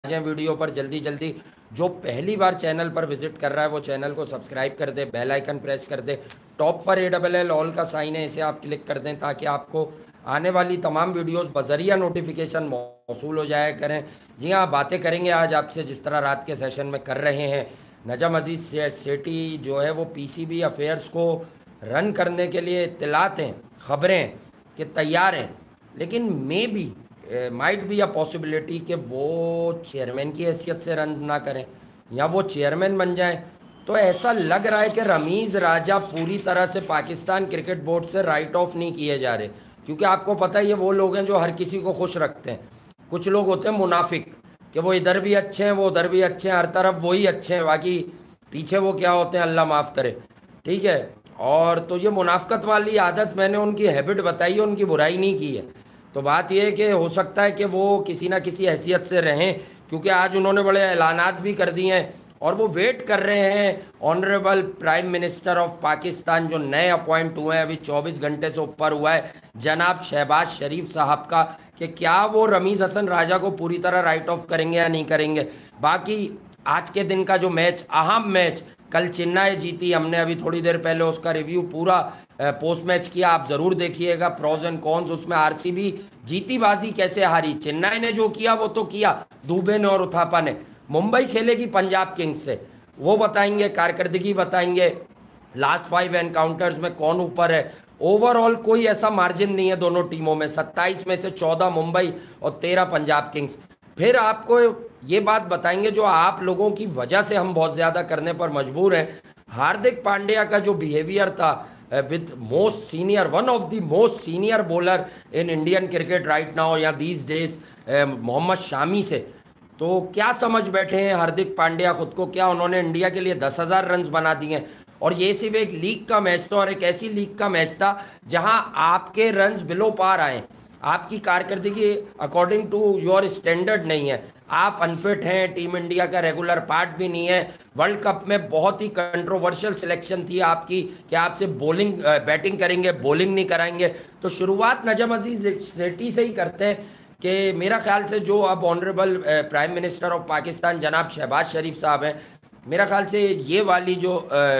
जाएं वीडियो पर जल्दी जल्दी। जो पहली बार चैनल पर विजिट कर रहा है वो चैनल को सब्सक्राइब कर दे, बेल आइकन प्रेस कर दे, टॉप पर ALL ऑल का साइन है, इसे आप क्लिक कर दें ताकि आपको आने वाली तमाम वीडियोस बजरिया नोटिफिकेशन मौसूल हो जाया करें। जी हाँ, बातें करेंगे आज आपसे जिस तरह रात के सेशन में कर रहे हैं। नजम अजीज सेठी जो है वो PCB अफेयर्स को रन करने के लिए इत्तलात हैं, खबरें कि तैयार हैं, लेकिन may be might be a possibility कि वो चेयरमैन की हैसियत से रन ना करें या वो चेयरमैन बन जाएं। तो ऐसा लग रहा है कि रमीज़ राजा पूरी तरह से पाकिस्तान क्रिकेट बोर्ड से राइट ऑफ नहीं किए जा रहे, क्योंकि आपको पता है ये वो लोग हैं जो हर किसी को खुश रखते हैं। कुछ लोग होते हैं मुनाफिक कि वो इधर भी अच्छे हैं, वो उधर भी अच्छे हैं, हर तरफ वही अच्छे हैं, बाकी पीछे वो क्या होते हैं अल्लाह माफ़ करे। ठीक है, और तो ये मुनाफकत वाली आदत मैंने उनकी हैबिट बताई है, उनकी बुराई नहीं की है। तो बात यह है कि हो सकता है कि वो किसी ना किसी हैसियत से रहें, क्योंकि आज उन्होंने बड़े ऐलानात भी कर दिए हैं और वो वेट कर रहे हैं honourable prime minister of Pakistan जो नए अपॉइंट हुए हैं, अभी 24 घंटे से ऊपर हुआ है, जनाब शहबाज शरीफ साहब का, कि क्या वो रमीज़ हसन राजा को पूरी तरह राइट ऑफ करेंगे या नहीं करेंगे। बाकी आज के दिन का जो मैच, अहम मैच, कल चेन्नई जीती, हमने अभी थोड़ी देर पहले उसका रिव्यू पूरा पोस्ट मैच किया, आप ज़रूर देखिएगा, प्रोज एंड कॉन्स। उसमें RCB जीती बाजी कैसे हारी, चेन्नई ने जो किया वो तो किया, दुबे ने और उथापा ने। मुंबई खेलेगी पंजाब किंग्स से, वो बताएंगे, कारकर्दगी बताएंगे, लास्ट 5 एनकाउंटर्स में कौन ऊपर है। ओवरऑल कोई ऐसा मार्जिन नहीं है दोनों टीमों में, 27 में से 14 मुंबई और 13 पंजाब किंग्स। फिर आपको ये बात बताएंगे जो आप लोगों की वजह से हम बहुत ज़्यादा करने पर मजबूर हैं। हार्दिक पांड्या का जो बिहेवियर था with most senior, one of the most senior bowler in Indian cricket right now या दीज डेज, मोहम्मद शामी से, तो क्या समझ बैठे हैं हार्दिक पांड्या खुद को, क्या उन्होंने इंडिया के लिए 10,000 रन बना दिए हैं। और ये सिर्फ एक लीग का मैच था, और एक ऐसी लीग का मैच था जहां आपके रन्स बिलो पार आए, आपकी कारकर्दगी अकॉर्डिंग टू योर स्टैंडर्ड नहीं है, आप अनफिट हैं, टीम इंडिया का रेगुलर पार्ट भी नहीं है। वर्ल्ड कप में बहुत ही कंट्रोवर्शियल सिलेक्शन थी आपकी कि आपसे बॉलिंग बैटिंग करेंगे, बॉलिंग नहीं कराएंगे। तो शुरुआत नजम अजीज सेठी से ही करते हैं कि मेरा ख्याल से जो अब honourable prime minister of Pakistan जनाब शहबाज शरीफ साहब हैं, मेरा ख्याल से ये वाली जो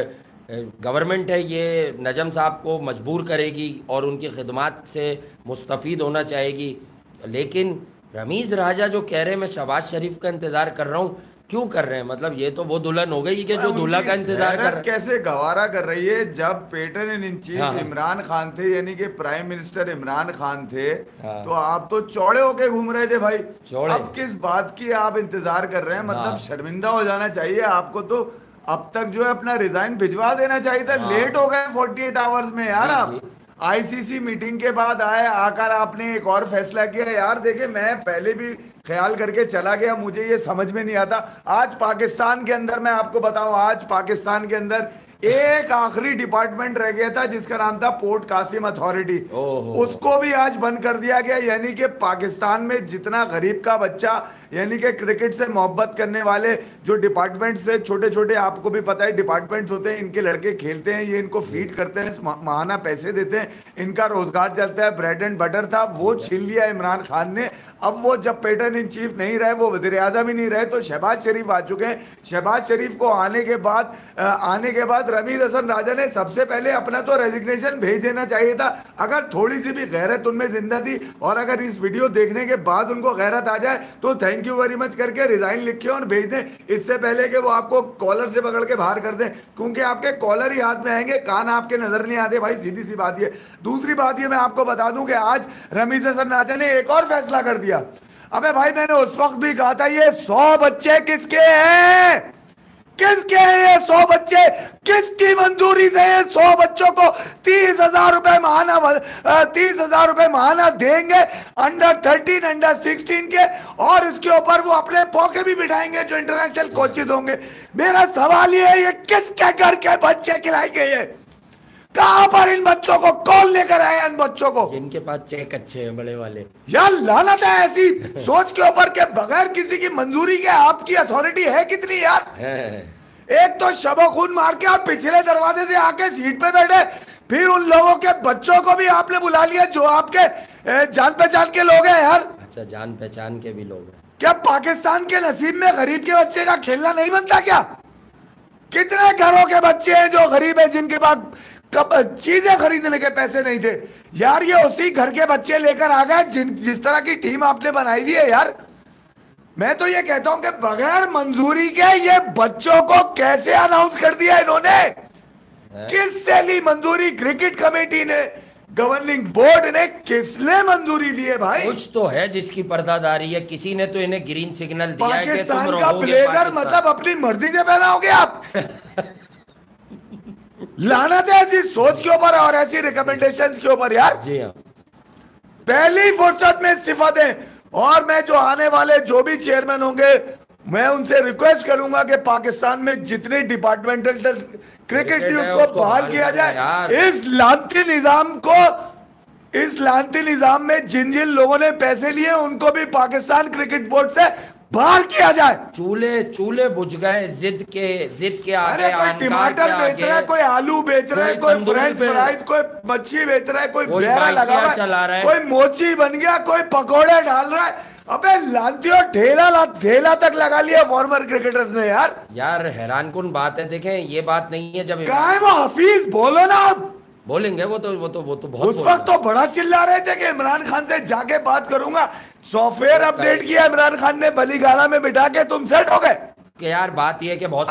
गवर्नमेंट है ये नजम साहब को मजबूर करेगी और उनकी खिदमत से मुस्तफ़ीद होना चाहेगी। लेकिन रमीज़ राजा जो कह रहे हैं मैं शहबाज शरीफ का इंतज़ार कर रहा हूँ, क्यों कर रहे हैं? मतलब ये तो वो दुल्हन हो गई कि जो दूल्हा का इंतजार कर रहा है। कैसे गवारा कर रही है जब पैटर्न इन चीफ हाँ। इमरान खान थे, यानी कि प्राइम मिनिस्टर इमरान खान थे, हाँ। तो आप तो चौड़े होके घूम रहे थे भाई। चौड़े। अब किस बात की आप इंतजार कर रहे हैं? मतलब हाँ। शर्मिंदा हो जाना चाहिए आपको, तो अब तक जो है अपना रिजाइन भिजवा देना चाहिए था। हाँ। लेट हो गए 48 आवर्स में यार। जी, आप जी। ICC मीटिंग के बाद आए, आकर आपने एक और फैसला किया। यार देखे, मैं पहले भी ख्याल करके चला गया, मुझे ये समझ में नहीं आता। आज पाकिस्तान के अंदर, मैं आपको बताऊं, आज पाकिस्तान के अंदर एक आखिरी डिपार्टमेंट रह गया था जिसका नाम था पोर्ट कासिम अथॉरिटी, उसको भी आज बंद कर दिया गया। यानी कि पाकिस्तान में जितना गरीब का बच्चा, यानी कि क्रिकेट से मोहब्बत करने वाले जो डिपार्टमेंट से छोटे छोटे, आपको भी पता है डिपार्टमेंट्स होते हैं, इनके लड़के खेलते हैं, ये इनको फीड करते हैं, माहाना पैसे देते हैं, इनका रोजगार चलता है, ब्रेड एंड बटर था, वो छीन लिया इमरान खान ने। अब वो जब पैटर्न इन चीफ नहीं रहे, वो वज़ीर आज़म ही नहीं रहे, तो शहबाज शरीफ आ चुके हैं। शहबाज शरीफ को आने के बाद रमीज़ हसन राजा ने सबसे पहले अपना तो रेजिग्नेशन भेज देना चाहिए था। अगर थोड़ी सी भी गैरत उनमें जिंदा थी, और अगर इस वीडियो देखने के बाद उनको गैरत आ जाए, तो थैंक यू वेरी मच करके रिजाइन लिख के और भेज दें, इससे पहले कि वो आपको कॉलर से पकड़ के बाहर कर दें, क्योंकि आपके कॉलर ही हाथ में आएंगे, कान आपके नजर नहीं आते भाई, सीधी सी बात ये। दूसरी बात ये मैं आपको बता दूं कि आज रमीज़ हसन राजा ने एक और फैसला कर दिया। अबे भाई, मैंने उस वक्त भी कहा था ये 100 बच्चे किसके हैं? किसके हैं ये 100 बच्चे? किसकी मंजूरी से ये 100 बच्चों को 30,000 रुपए महाना, 30,000 रुपए महाना देंगे अंडर 13 अंडर 16 के, और इसके ऊपर वो अपने पौके भी बिठाएंगे जो इंटरनेशनल कोचेज होंगे। मेरा सवाल ये है, ये किसके घर के बच्चे खिलाएंगे? ये कहां पर इन बच्चों को कौन लेकर आए? इन बच्चों को जिनके पास चेक अच्छे हैं बड़े वाले। यार लानत है ऐसी सोच के ऊपर के बगैर किसी की मंजूरी के आपकी अथॉरिटी है कितनी यार। एक तो शबो खून मार के आप पिछले दरवाजे से आके सीट पे बैठे, फिर उन लोगों के बच्चों को भी आपने बुला लिया जो आपके जान पहचान के लोग हैं यार। अच्छा, जान पहचान के भी लोग हैं। क्या पाकिस्तान के नसीब में गरीब के बच्चे का खेलना नहीं बनता क्या? कितने घरों के बच्चे हैं जो गरीब है, जिनके पास चीजें खरीदने के पैसे नहीं थे यार। ये उसी घर के बच्चे लेकर आ गए जिस तरह की टीम आपने बनाई हुई है यार। मैं तो ये कहता हूं कि बगैर मंजूरी के ये बच्चों को कैसे अनाउंस कर दिया इन्होंने? किससे ली मंजूरी? क्रिकेट कमेटी ने, गवर्निंग बोर्ड ने, किसने मंजूरी दी है भाई? कुछ तो है जिसकी पर्दादारी है, किसी ने तो इन्हें ग्रीन सिग्नल दिया है कि तुम पाकिस्तान का रहोगे ब्लेजर पाकिस्तान। मतलब अपनी मर्जी से पहनाओगे आप? लानत है ऐसी सोच के ऊपर और ऐसी रिकमेंडेशंस के ऊपर यार। जी हाँ, पहली फुर्सत में इस्तीफा दें। और मैं जो आने वाले जो भी चेयरमैन होंगे, मैं उनसे रिक्वेस्ट करूंगा कि पाकिस्तान में जितने डिपार्टमेंटल क्रिकेट थी उसको बहाल किया जाए। इस लानती निजाम में जिन जिन लोगों ने पैसे लिए उनको भी पाकिस्तान क्रिकेट बोर्ड से बाहर किया जाए। चूल्हे बुझ गए जिद के आगे। अरे कोई टमाटर बेच रहा है, कोई आलू बेच रहा है, कोई फ्रेंच फ्राइज, कोई मच्छी बेच रहा है, कोई बेरा लगा रहा है, कोई मोची बन गया, कोई पकोड़े डाल रहा है। अबे लांतियों ठेला तक लगा लिया फॉर्मर क्रिकेटर्स ने यार। हैरानकुन बात है। देखें, ये बात नहीं है जब कहाँ है वो हफीज? बोलो ना आप। बोलेंगे वो तो बहुत उस वक्त तो बड़ा चिल्ला रहे थे कि इमरान खान से जाके बात करूंगा, सॉफ्टवेयर अपडेट किया इमरान खान ने, बलीगाड़ा में बिठा के तुम सेट हो गए। कि यार बात यह है कि बहुत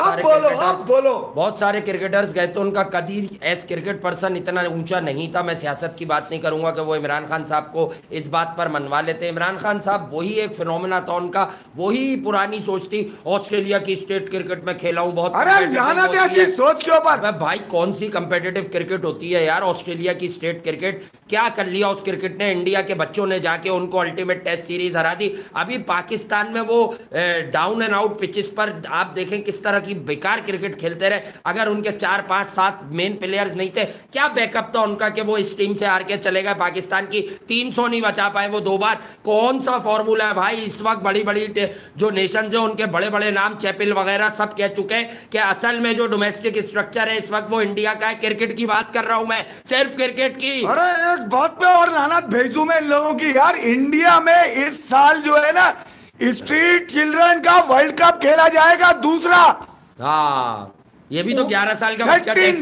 सारे क्रिकेटर्स गए तो उनका कदी एज क्रिकेट पर्सन इतना ऊंचा नहीं था। मैं सियासत की बात नहीं करूंगा कि वो इमरान खान साहब को इस बात पर मनवा लेते। इमरान खान साहब वही एक फिनोमेना था उनका, वही पुरानी सोच थी। ऑस्ट्रेलिया की स्टेट क्रिकेट में खेला हूं बहुत। अरे सोच के ऊपर भाई कौन सी कंपेटिटिव क्रिकेट होती है यार? ऑस्ट्रेलिया की स्टेट क्रिकेट क्या कर लिया उस क्रिकेट ने? इंडिया के बच्चों ने जाके उनको अल्टीमेट टेस्ट सीरीज हरा दी। अभी पाकिस्तान में वो डाउन एंड आउट पिचेस पर आप देखें किस तरह की बेकार क्रिकेट खेलते रहे। अगर उनके 4 5 7 मेन प्लेयर्स नहीं थे, क्या बैकअप था उनका कि वो इस टीम से हार के चले गए? पाकिस्तान की 300 नहीं बचा पाए वो 2 बार। कौन सा फॉर्मूला है भाई? इस वक्त बड़ी बड़ी जो नेशन है उनके बड़े बड़े नाम, चैपिल वगैरह सब कह चुके हैं कि असल में जो डोमेस्टिक स्ट्रक्चर है इस वक्त वो इंडिया का है। क्रिकेट की बात कर रहा हूं मैं, सिर्फ क्रिकेट की। अरे एक बात पे और लानत भेज दूं मैं इन लोगों की यार। इंडिया में इस साल जो है ना स्ट्रीट चिल्ड्रन का वर्ल्ड कप खेला जाएगा दूसरा। हाँ, ये भी तो 11 साल का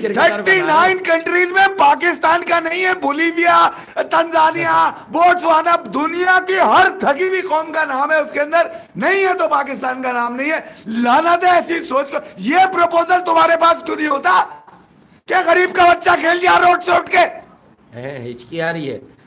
39 कंट्रीज में, पाकिस्तान का नहीं है, बोलीविया, तंजानिया, बोट्सवाना, दुनिया की हर थकी हुई कौम का नाम है उसके अंदर, नहीं है तो पाकिस्तान का नाम नहीं है। लानत है ऐसी सोच को। ये प्रपोजल तुम्हारे पास क्यों नहीं होता? क्या गरीब का बच्चा खेल दिया रोड से उठ के? हिचकी आ रही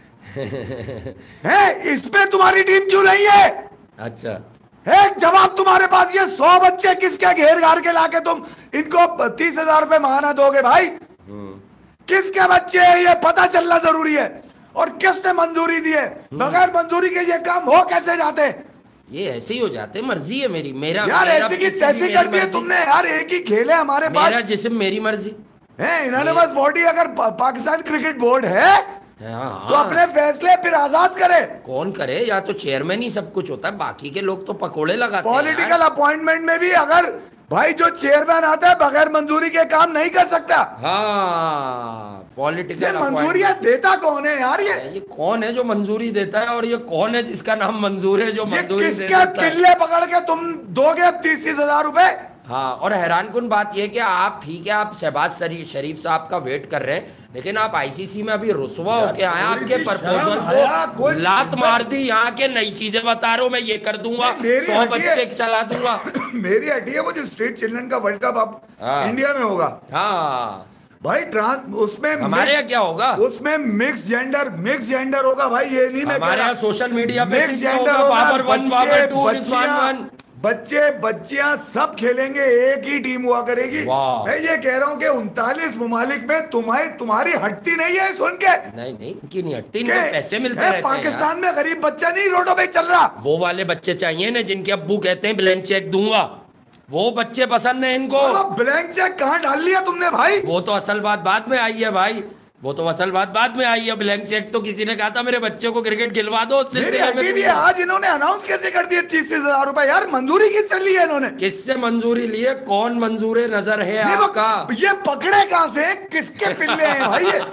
है इस पे तुम्हारी टीम क्यों नहीं है? अच्छा, एक जवाब तुम्हारे पास। ये 100 बच्चे किसके घेर घार के लाके तुम इनको 30,000 रुपए महाना दोगे भाई? किसके बच्चे हैं ये पता चलना जरूरी है। और किसने मंजूरी दी है? बगैर मंजूरी के ये काम हो कैसे जाते? ये ऐसे ही हो जाते। मर्जी है मेरा यार ऐसी की तैसी कर दी तुमने यार। एक ही खेल है हमारे पास, मेरा जिस्म मेरी मर्जी है। इनॉनिमस बॉडी अगर पाकिस्तान क्रिकेट बोर्ड है तो अपने फैसले फिर आजाद करे। कौन करे? या तो चेयरमैन ही सब कुछ होता है, बाकी के लोग तो पकोड़े लगाते हैं। पॉलिटिकल अपॉइंटमेंट में भी अगर भाई जो चेयरमैन आता है बगैर मंजूरी के काम नहीं कर सकता। हाँ, पॉलिटिकल मंजूरियां देता कौन है यार? ये कौन है जो मंजूरी देता है? और ये कौन है जिसका नाम मंजूर है जो मंजूरी देता है? किले पकड़ के तुम दोगे 30,000 रुपए? हाँ, और हैरानकुन बात यह कि आप ठीक है, आप शहबाज शरीफ साहब का वेट कर रहे हैं, लेकिन आप आईसीसी में अभी रुसवा होके आए। आपके प्रपोजल को लात मार दी यहाँ के। नई चीजें बता रहा हूँ मैं, ये कर दूंगा, 100 बच्चे चला दूंगा। मेरी हड्डी है वो जो स्ट्रीट चिल्ड्रन का वर्ल्ड कप अब इंडिया में होगा। हाँ भाई उसमें हमारे यहाँ क्या होगा? उसमें मिक्स जेंडर होगा भाई। ये नहीं मैं हमारे यहाँ सोशल मीडिया पे मिक्स जेंडर होगा। बच्चियां सब खेलेंगे, एक ही टीम हुआ करेगी। मैं ये कह रहा हूँ कि 39 ममालिक में तुम्हारी हटती नहीं है सुन के? नहीं इनकी नहीं हटती, इनको पैसे मिलते रहते हैं। पाकिस्तान में गरीब बच्चा नहीं रोडों पे चल रहा। वो वाले बच्चे चाहिए ना जिनके अब्बू कहते हैं ब्लैंक चेक दूंगा, वो बच्चे पसंद है इनको। ब्लैंक चेक कहाँ डाल लिया तुमने भाई? वो तो असल बात बाद में आई है भाई। वो तो असल बात बाद में आई है। ब्लैंक चेक तो किसी ने कहा था मेरे बच्चे को क्रिकेट खिलवा दो, उस सिलसिले में भी आज इन्होंने अनाउंस कैसे कर दिया 30,000 रुपए? यार मंजूरी किससे ली है इन्होंने? किससे मंजूरी ली है? कौन मंजूरे नजर है आपका? ये पकड़े कहां से? किसके पिल्ले हैं भाई ये?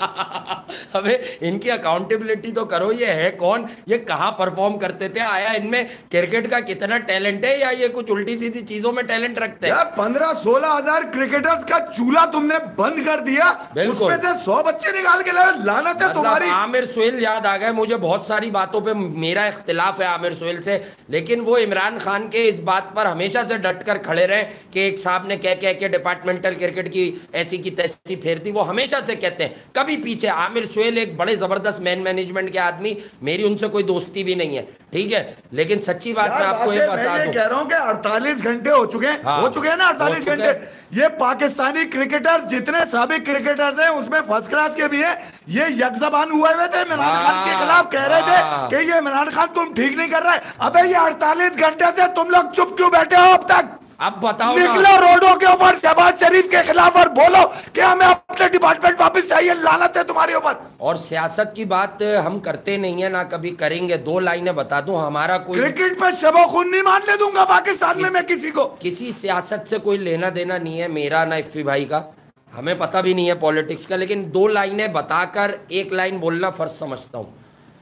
अबे इनकी अकाउंटेबिलिटी तो करो। ये है कौन? ये कहाँ परफॉर्म करते थे? आया इनमें क्रिकेट का कितना टैलेंट है, या ये कुछ उल्टी सीधी चीजों में टैलेंट रखते हैं? 15-16 हजार क्रिकेटर्स का चूल्हा तुमने बंद कर दिया, उसमें से 100 बच्चे निकाल के लाए। लानत है तुम्हारी। आमिर सुहेल याद आ गए मुझे। बहुत सारी बातों पे मेरा इख्तिलाफ है आमिर सुहेल से, लेकिन वो इमरान खान के इस बात पर हमेशा से डट कर खड़े रहे कि एक साहब ने कह कह के डिपार्टमेंटल क्रिकेट की ऐसी की तैसी फेर दी। वो हमेशा से कहते हैं, कभी पीछे। आमिर सुहेल एक बड़े जबरदस्त मैन मैनेजमेंट के आदमी, मेरी उनसे कोई दोस्ती भी नहीं है, ठीक है, लेकिन सच्ची बात मैं आपको ये बता दूं, कह रहा हूं कि 48 घंटे हो चुके हैं। हाँ, हो चुके हैं ना 48 घंटे। ये पाकिस्तानी क्रिकेटर जितने साबिक क्रिकेटर्स हैं उसमें फर्स्ट क्लास के भी हैं, ये यकजबान हुए थे इमरान खान के खिलाफ, कह रहे थे कि ये इमरान खान तुम ठीक नहीं कर रहे। अबे ये 48 घंटे से तुम लोग चुप क्यों बैठे हो अब तक? अब बताओ, निकलो रोडों के ऊपर शहबाज शरीफ के खिलाफ और बोलो कि हमें अपने डिपार्टमेंट वापस चाहिए। लानत है तुम्हारे ऊपर। और सियासत की बात हम करते नहीं है ना, कभी करेंगे। 2 लाइनें बता दूं, हमारा कोई क्रिकेट पर शबो खून नहीं मानने दूंगा पाकिस्तान में मैं किसी को। किसी सियासत से कोई लेना देना नहीं है मेरा, ना इफ्फी भाई का, हमें पता भी नहीं है पॉलिटिक्स का। लेकिन 2 लाइनें बताकर 1 लाइन बोलना फर्ज समझता हूँ।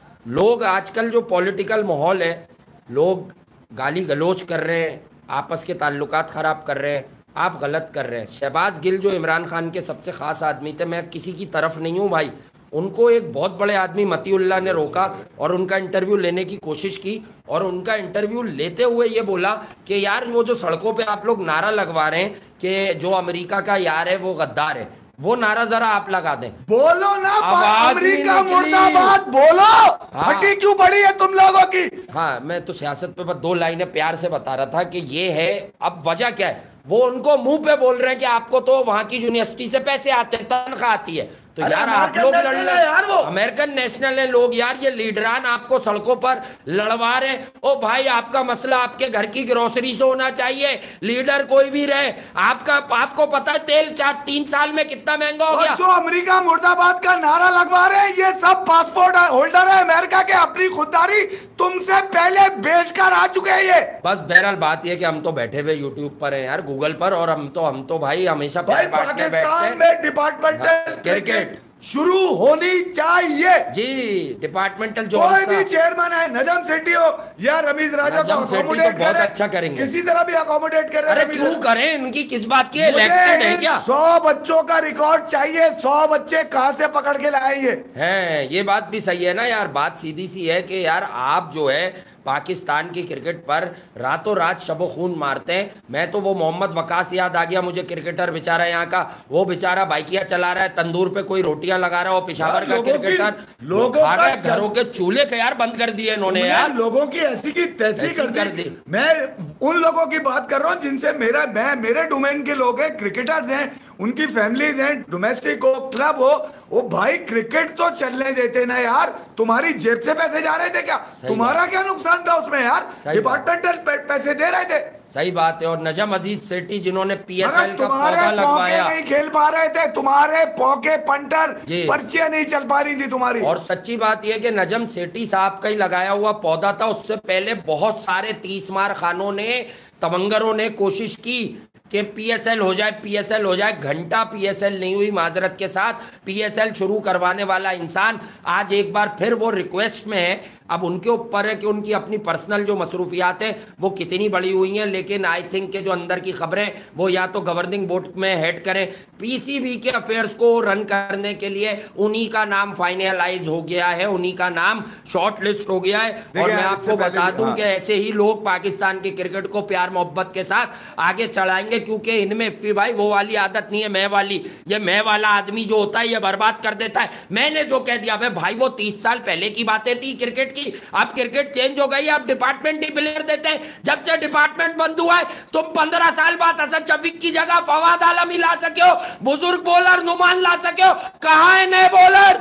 लोग आजकल जो पॉलिटिकल माहौल है, लोग गाली गलोच कर रहे हैं, आपस के ताल्लुकात ख़राब कर रहे हैं, आप गलत कर रहे हैं। शहबाज गिल जो इमरान खान के सबसे ख़ास आदमी थे, मैं किसी की तरफ नहीं हूँ भाई, उनको एक बहुत बड़े आदमी मतीउल्लाह ने रोका और उनका इंटरव्यू लेने की कोशिश की, और उनका इंटरव्यू लेते हुए ये बोला कि यार वो जो सड़कों पे आप लोग नारा लगवा रहे हैं कि जो अमेरिका का यार है वो गद्दार है, वो नारा जरा आप लगा दें। बोलो ना, अमेरिका मुर्दाबाद बोलो। फटी क्यों पड़ी है तुम लोगों की? हाँ, मैं तो सियासत पे बस 2 लाइनें प्यार से बता रहा था कि ये है। अब वजह क्या है? वो उनको मुंह पे बोल रहे हैं कि आपको तो वहां की यूनिवर्सिटी से पैसे आते हैं, तनख्वाह आती है, तो यार आप लोग यार वो अमेरिकन नेशनल है लोग, यार ये लीडरान आपको सड़कों पर लड़वा रहे। ओ भाई, आपका मसला आपके घर की ग्रोसरी से होना चाहिए, लीडर कोई भी रहे। आपको पता है तेल 3 साल में कितना महंगा हो गया? जो अमेरिका मुर्दाबाद का नारा लगवा रहे हैं ये सब पासपोर्ट होल्डर है अमेरिका के, अपनी खुददारी तुमसे पहले बेचकर आ चुके हैं ये। बस बहरहाल बात ये कि हम तो बैठे हुए यूट्यूब पर हैं यार, गूगल पर, और हम तो भाई हमेशा पाकिस्तान में डिपार्टमेंटल क्रिकेट शुरू होनी चाहिए जी। डिपार्टमेंटल जो कोई भी चेयरमैन है, नजम सेठी हो या रमीज राजा को अकोमोडेट तो बहुत अच्छा करेंगे, किसी तरह भी अकोमोडेट कर रहे हैं। अरे क्यों करें, इनकी किस बात की? इलेक्टेड है क्या? 100 बच्चों का रिकॉर्ड चाहिए। 100 बच्चे कहां से पकड़ के लाएंगे? हैं, ये बात भी सही है ना यार। बात सीधी सी है कि यार आप जो है पाकिस्तान की क्रिकेट पर रातों रात शबो खून मारते हैं। मैं तो वो मोहम्मद वकास याद आ गया मुझे, क्रिकेटर बेचारा यहाँ का, वो बेचारा बाइकिया चला रहा है, तंदूर पे कोई रोटियां लगा रहा है, वो पेशावर का क्रिकेटर, लोगों का घरों के चूल्हे के यार बंद कर दिए इन्होंने यार, लोगों की ऐसी की तैसी कर दी। मैं उन लोगों की बात कर रहा हूँ जिनसे मेरे डोमेन के लोग हैं, क्रिकेटर्स हैं, उनकी फैमिलीज हैं, डोमेस्टिक हो क्लब हो, वो भाई क्रिकेट तो चलने देते ना यार। तुम्हारी जेब से पैसे जा रहे थे क्या? तुम्हारा क्या नुकसान था उसमें यार? डिपार्टमेंटल पैसे दे रहे थे। सही बात है। और नजम अजीज सेठी जिन्होंने पीएसएल का पौधा लगवाया, नहीं खेल पा रहे थे, तुम्हारे पौके पंटर पर्चियां नहीं चल पा रही थी तुम्हारी। और सच्ची बात यह कि नजम सेठी साहब का ही लगाया हुआ पौधा था, उससे पहले बहुत सारे 30 मार खानों ने, तवंगरों ने कोशिश की कि पीएसएल हो जाए, पीएसएल हो जाए। घंटा पीएसएल नहीं हुई, माजरत के साथ। पीएसएल शुरू करवाने वाला इंसान आज एक बार फिर वो रिक्वेस्ट में है। अब उनके ऊपर है कि उनकी अपनी पर्सनल जो मसरूफियात हैं वो कितनी बड़ी हुई हैं, लेकिन आई थिंक के जो अंदर की खबरें वो या तो गवर्निंग बोर्ड में हेड करें, पीसीबी के अफेयर्स को रन करने के लिए उन्हीं का नाम फाइनलाइज हो गया है, उन्हीं का नाम शॉर्ट लिस्ट हो गया है। और मैं आपको बता दूं कि ऐसे ही लोग पाकिस्तान की क्रिकेट को प्यार मोहब्बत के साथ आगे चलाएंगे, क्योंकि इनमें फिर भाई वो वाली आदत नहीं है मैं वाली। ये मैं वाला आदमी जो होता है ये बर्बाद कर देता है। मैंने जो कह दिया भाई वो 30 साल पहले की बातें थी क्रिकेट की। अब क्रिकेट चेंज हो गई, अब डिपार्टमेंट ही प्लेयर देते हैं। जब से डिपार्टमेंट बंद हुआ है तुम 15 साल बाद असद शफीक की जगह फवाद आलम ही ला सके हो, बुजुर्ग बॉलर नुमान ला सके हो, कहां है नए बॉलर्स?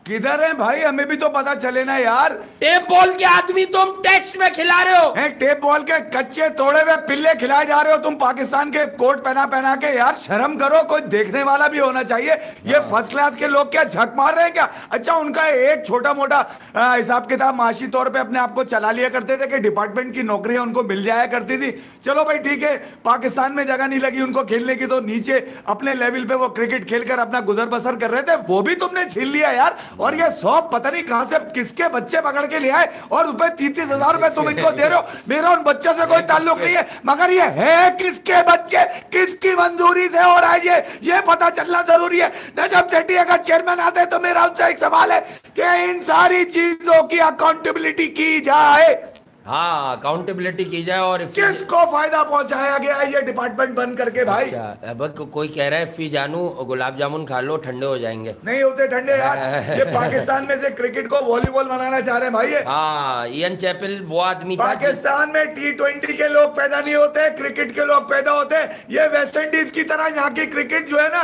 किधर है भाई, हमें भी तो पता चले ना यार। टेप बॉल के आदमी तुम टेस्ट में खिला रहे हो। टेप बॉल के कच्चे तोड़े हुए पिल्ले खिलाए जा रहे हो तुम पाकिस्तान के कोट पहना पहना के। यार शर्म करो, कोई देखने वाला भी होना चाहिए। ये फर्स्ट क्लास के लोग क्या झक मार रहे हैं क्या? अच्छा, उनका एक छोटा मोटा हिसाब किताब माशी तौर पे अपने आप को चला लिया करते थे कि डिपार्टमेंट की नौकरियां उनको मिल जाया करती थी। चलो भाई ठीक है, पाकिस्तान में जगह नहीं लगी उनको खेलने की तो नीचे अपने लेवल पे वो क्रिकेट खेलकर अपना गुजर बसर कर रहे थे, वो भी तुमने छीन लिया यार। और ये 100 पता नहीं कहां से किसके बच्चे पकड़ के ले आए और रुपए 30-30 रुपए तुम इनको दे रहे हो। मेरा उन बच्चों से कोई ताल्लुक नहीं है, मगर ये है किसके बच्चे, किसकी मंजूरी से हो रहा है ये पता चलना जरूरी है। नजम सेठी अगर चेयरमैन आते तो मेरा उनसे एक सवाल है कि इन सारी चीजों की अकाउंटेबिलिटी की जाए। हाँ, अकाउंटेबिलिटी की जाए। और किसको फायदा पहुंचाया गया है ये डिपार्टमेंट बंद करके भाई? अच्छा, अब कोई कह रहा है फी जानू गुलाब जामुन खा लो ठंडे हो जाएंगे। नहीं होते ठंडे यार। ये पाकिस्तान में से क्रिकेट को वॉलीबॉल बनाना चाह रहे हैं भाई। हाँ, इयन चैपल वो आदमी था। पाकिस्तान में T20 के लोग पैदा नहीं होते, क्रिकेट के लोग पैदा होते हैं। ये वेस्ट इंडीज की तरह यहाँ की क्रिकेट जो है ना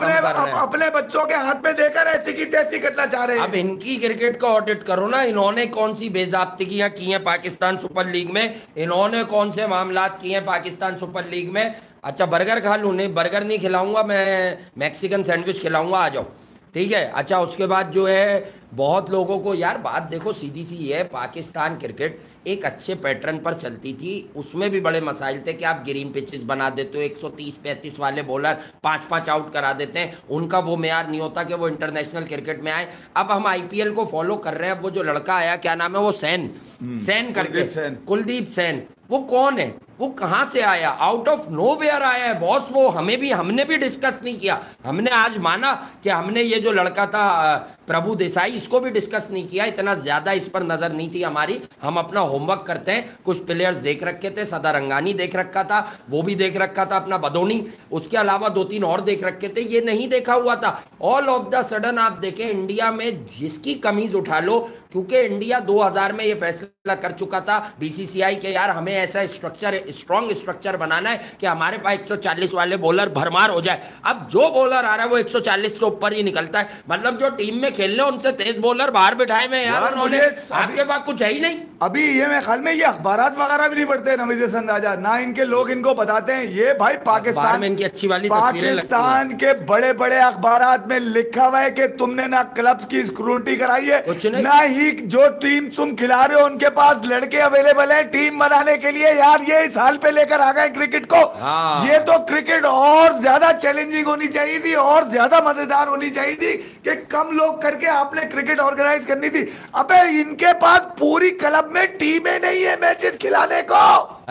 अपने बच्चों के हाथ में देकर ऐसी की तैसी करना चाह रहे हैं। अब इनकी क्रिकेट का ऑडिट करो ना, इन्होंने कौन सी बेजाब्तियां की हैं पाकिस्तान सुपर लीग में, इन्होंने कौन से मामलात किए हैं पाकिस्तान सुपर लीग में। अच्छा, बर्गर खा लूं? नहीं, बर्गर नहीं खिलाऊंगा मैं, मैक्सिकन सैंडविच खिलाऊंगा, आ जाओ, ठीक है। अच्छा, उसके बाद जो है बहुत लोगों को यार बात देखो सीधी सी है, पाकिस्तान क्रिकेट एक अच्छे पैटर्न पर चलती थी, उसमें भी बड़े मसाइल थे कि आप ग्रीन पिचेस बना देते हो, 130-35 वाले बॉलर 5-5 आउट करा देते हैं, उनका वो मेयार नहीं होता कि वो इंटरनेशनल क्रिकेट में आए। अब हम आईपीएल को फॉलो कर रहे हैं, वो जो लड़का आया क्या नाम है वो सैन करके, कुलदीप सैन, वो कौन है, वो कहां से आया? आउट ऑफ नोवेयर आया है बॉस। वो हमने भी डिस्कस नहीं किया। हमने आज माना कि हमने ये जो लड़का था प्रभु देसाई, इसको भी डिस्कस नहीं किया, इतना ज्यादा इस पर नजर नहीं थी हमारी। हम अपना होमवर्क करते हैं, कुछ प्लेयर्स देख रखे थे, सदारंगानी देख रखा था, वो भी देख रखा था अपना बदोनी, उसके अलावा 2-3 और देख रखे थे, ये नहीं देखा हुआ था। ऑल ऑफ द सडन आप देखें इंडिया में जिसकी कमीज उठा लो, क्योंकि इंडिया 2000 में ये फैसला कर चुका था बीसीसीआई के यार हमें ऐसा स्ट्रॉन्ग स्ट्रक्चर बनाना है कि हमारे पास 140 वाले बॉलर भरमार हो जाए। अब जो बॉलर आ रहा है वो 140 से ऊपर ही निकलता है, मतलब जो टीम में खेलने उनसे तेज बॉलर बाहर बिठाए हुए यार उन्होंने, आपके पास कुछ है ही नहीं। अभी ये मेरे ख्याल में ये अखबारात वगैरह भी नहीं पढ़ते नवीद हसन राजा, ना इनके लोग इनको बताते हैं। ये भाई पाकिस्तान में इनकी अच्छी वाली पाकिस्तान के बड़े बड़े अखबारात में लिखा हुआ है कि तुमने ना क्लब्स की स्क्रूटनी कराई है, ना ही जो टीम तुम खिला रहे हो उनके पास लड़के अवेलेबल है टीम बनाने के लिए। यार ये इस हाल पे लेकर आ गए क्रिकेट को। ये तो क्रिकेट और ज्यादा चैलेंजिंग होनी चाहिए थी और ज्यादा मजेदार होनी चाहिए थी कि कम लोग करके आपने क्रिकेट ऑर्गेनाइज करनी थी। अबे इनके पास पूरी क्लब में टीमें नहीं है मैचेस खिलाने को,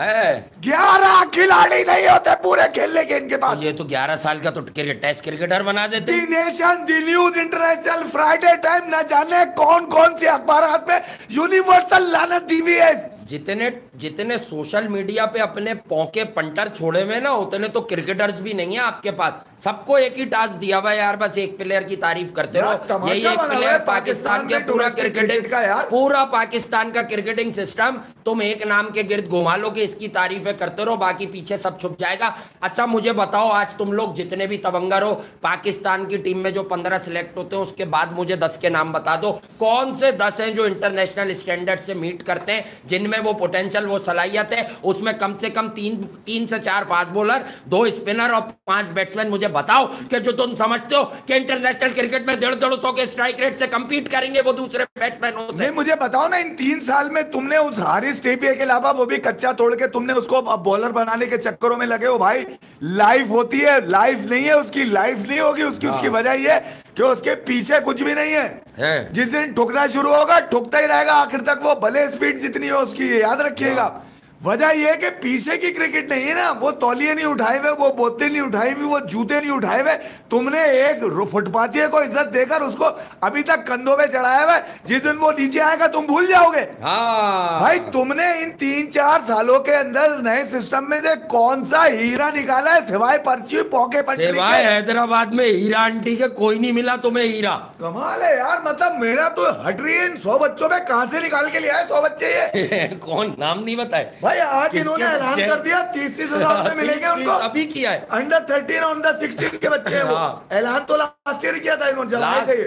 11 खिलाड़ी नहीं होते पूरे खेलने के इनके पास। ये तो 11 साल का तो टेस्ट क्रिकेटर बना देते। The nation, the news international, Friday time, न जाने कौन कौन से अखबारात में यूनिवर्सल लानत दी हुई है। जितने सोशल मीडिया पे अपने पौके पंटर छोड़े हुए ना, उतने तो क्रिकेटर्स भी नहीं है आपके पास। सबको एक ही टास्क दिया हुआ है यार, बस एक प्लेयर की तारीफ करते रहो। यही एक प्लेयर पाकिस्तान के पूरा क्रिकेटिंग का यार, पूरा पाकिस्तान का क्रिकेटिंग सिस्टम तुम एक नाम के गिर्द घुमा लो कि इसकी तारीफें करते रहो, बाकी पीछे सब छुप जाएगा। अच्छा मुझे बताओ, आज तुम लोग जितने भी तवंगर हो, पाकिस्तान की टीम में जो 15 सिलेक्ट होते हैं उसके बाद मुझे 10 के नाम बता दो। कौन से 10 हैं जो इंटरनेशनल स्टैंडर्ड से मीट करते हैं, जिनमें वो पोटेंशियल, वो सलाहियत है? उसमें कम से कम 3 से 4 फास्ट बॉलर, 2 स्पिनर और 5 बैट्समैन। मुझे बताओ कि जो तुम समझते हो कि इंटरनेशनल क्रिकेट में 150 के स्ट्राइक रेट से कंपीट करेंगे वो दूसरे बैट्समैनों से। नहीं मुझे बताओ ना, इन 3 साल में तुमने उस हारिस टेपिया के अलावा वो भी कच्चा तोड़ के तुमने उसको बॉलर बनाने के चक्करों में लगे हो। भाई लाइफ होती है, लाइफ नहीं है उसकी, लाइफ नहीं होगी उसकी। उसकी वजह ये कि उसके पीछे कुछ भी नहीं है। जिस दिन ठुकना शुरू होगा ठुकता ही रहेगा आखिर तक, वो भले स्पीड जितनी हो उसकी, याद रखिएगा। वजह यह है कि पीछे की क्रिकेट नहीं है ना, वो तौलिए नहीं उठाए हुए, वो बोतल नहीं उठाई हुई, वो जूते नहीं उठाए हुए। तुमने एक फुटपाथी को इज्जत देकर उसको अभी तक कंधों पे चढ़ाया हुआ है, जिस दिन वो नीचे आएगा तुम भूल जाओगे। भाई तुमने इन 3-4 सालों के अंदर नए सिस्टम में से कौन सा हीरा निकाला है सिवाय पर्ची पौके पर? सिवाय हैदराबाद में हीरा आंटी के कोई नहीं मिला तुम्हें हीरा। कमाल है यार, मतलब मेरा तो हट रही है। इन 100 बच्चों में कहां से निकाल के लिया है 100 बच्चे ये? कौन नाम नहीं बताए भाई आज इन्होंने ऐलान कर दिया 30-30 हजार में मिलेंगे उनको। अभी किया है अंडर 13 और अंडर 16 के बच्चे हैं वो। ऐलान तो लास्ट ईयर किया था इन्होंने, जलाए थे।